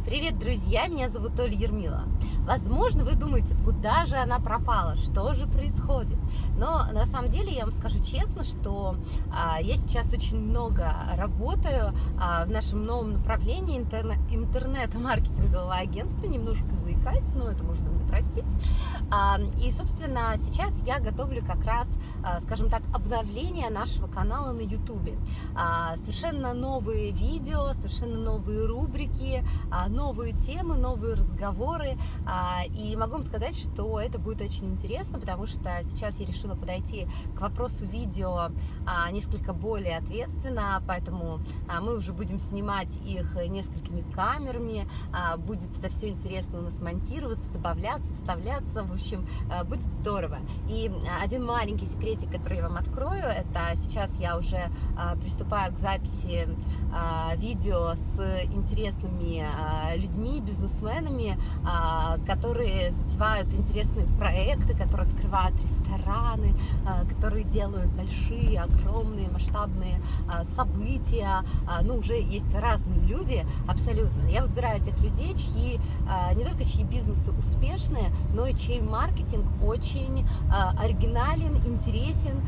Привет, друзья! Меня зовут Оля Ермилова. Возможно, вы думаете, куда же она пропала, что же происходит. Но на самом деле я вам скажу честно, что я сейчас очень много работаю в нашем новом направлении интернет-маркетингового агентства. Немножко заикаюсь, но это можно мне простить. И, собственно, сейчас я готовлю как раз, скажем так, обновление нашего канала на YouTube. Совершенно новые видео, совершенно новые рубрики, новые темы, новые разговоры. И могу вам сказать, что это будет очень интересно, потому что сейчас я решила подойти к вопросу видео несколько более ответственно, поэтому мы уже будем снимать их несколькими камерами, будет это все интересно у нас монтироваться, добавляться, вставляться, в общем, будет здорово. И один маленький секретик, который я вам открою, это сейчас я уже приступаю к записи видео с интересными людьми, бизнесменами, которые затевают интересные проекты, которые открывают рестораны, которые делают большие, огромные, масштабные события. Ну, уже есть разные люди, абсолютно. Я выбираю тех людей, не только чьи бизнесы успешные, но и чей маркетинг очень оригинален, интересен.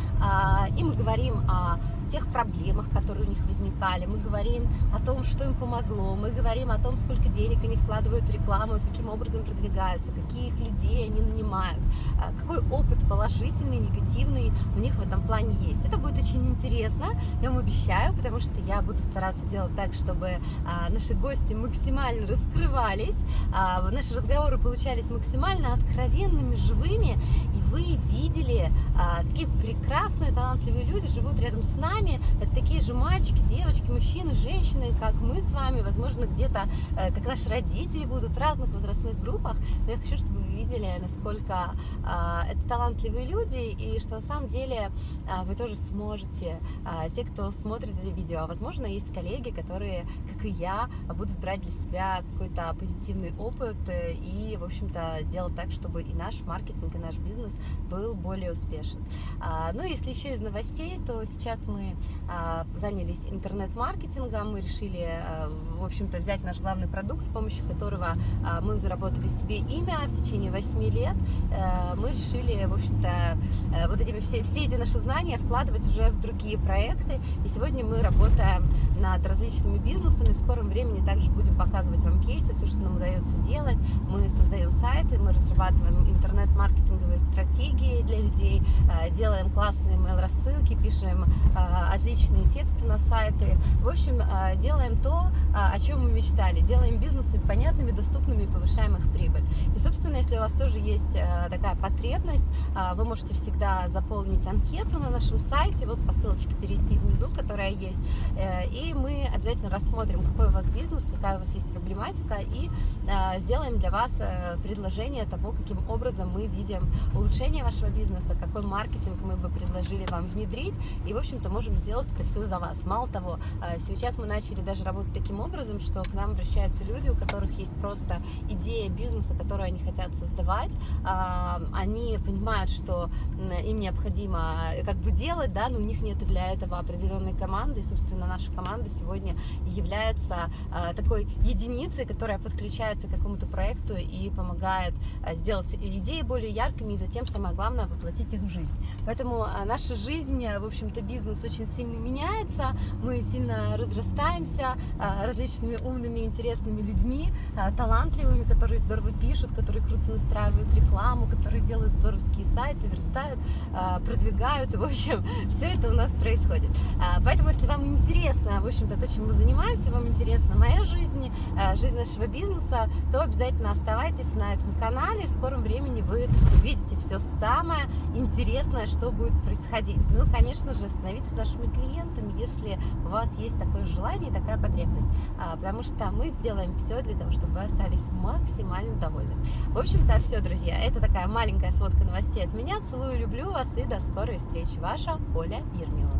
И мы говорим о тех проблемах, которые у них возникали, мы говорим о том, что им помогло, мы говорим о том, сколько денег они вкладывают в рекламу, каким образом продвигаются, каких людей они нанимают, какой опыт положительный, негативный у них в этом плане есть. Это будет очень интересно, я вам обещаю, потому что я буду стараться делать так, чтобы наши гости максимально раскрывались, наши разговоры получались максимально откровенными, живыми, и вы видели, какие прекрасные, талантливые люди живут рядом с нами. Это такие же мальчики, девочки, мужчины, женщины, как мы с вами, возможно, где-то, как наши родители будут в разных возрастных группах. Но я хочу, чтобы вы видели, насколько это талантливые люди, и что на самом деле вы тоже сможете, те, кто смотрит это видео, возможно, есть коллеги, которые, как и я, будут брать для себя какой-то позитивный опыт и, в общем-то, делать так, чтобы и наш маркетинг, и наш бизнес был более успешен. Ну, если еще из новостей, то сейчас мы занялись интернет-маркетингом, мы решили, в общем-то, взять наш главный продукт, с помощью которого мы заработали себе имя в течение 8 лет. Мы решили, в общем-то, вот все эти наши знания вкладывать уже в другие проекты. И сегодня мы работаем над различными бизнесами. В скором времени также будем показывать вам кейсы, все, что нам удается делать. Мы создаем сайты, мы разрабатываем интернет-маркетинговые стратегии для людей, делаем классные email-рассылки, пишем отличные тексты на сайты. В общем, делаем то, о чем мы мечтали. Делаем бизнесы понятными, доступными и повышаем их прибыль. И, собственно, если у вас тоже есть такая потребность, вы можете всегда заполнить анкету на нашем сайте, вот по ссылочке перейти внизу, которая есть, и мы обязательно рассмотрим, какой у вас бизнес, какая у вас есть проблематика, и сделаем для вас предложение того, каким образом мы видим улучшение вашего бизнеса, какой маркетинг мы бы предложили вам внедрить, и, в общем-то, можем сделать это все за вас. Мало того, сейчас мы начали даже работать таким образом, что к нам обращаются люди, у которых есть просто идея бизнеса, которую они хотят создавать. Они понимают, что им необходимо как бы делать, да, но у них нет для этого определенной команды. И, собственно, наша команда сегодня является такой единицей, которая подключается к какому-то проекту и помогает сделать идеи более яркими и затем, самое главное, воплотить их в жизнь. Поэтому наша жизнь, в общем-то, бизнес очень сильно меняется, мы сильно разрастаемся различными умными, интересными людьми, талантливыми, которые здорово пишут, которые круто настраивают рекламу, которые делают здоровские сайты, верстают, продвигают, и, в общем, все это у нас происходит. Поэтому, если вам интересно, в общем-то, то, чем мы занимаемся, вам интересна моя жизнь, жизнь нашего бизнеса, то обязательно оставайтесь на этом канале, в скором времени вы увидите все самое интересное, что будет происходить. Ну, конечно же, становитесь нашими клиентами, если у вас есть такое желание и такая потребность, потому что мы сделаем все для того, чтобы вы остались максимально довольны. В общем-то, все, друзья, это такая маленькая сводка новостей от меня. Целую, люблю вас и до скорой встречи. Ваша Оля Ермилова.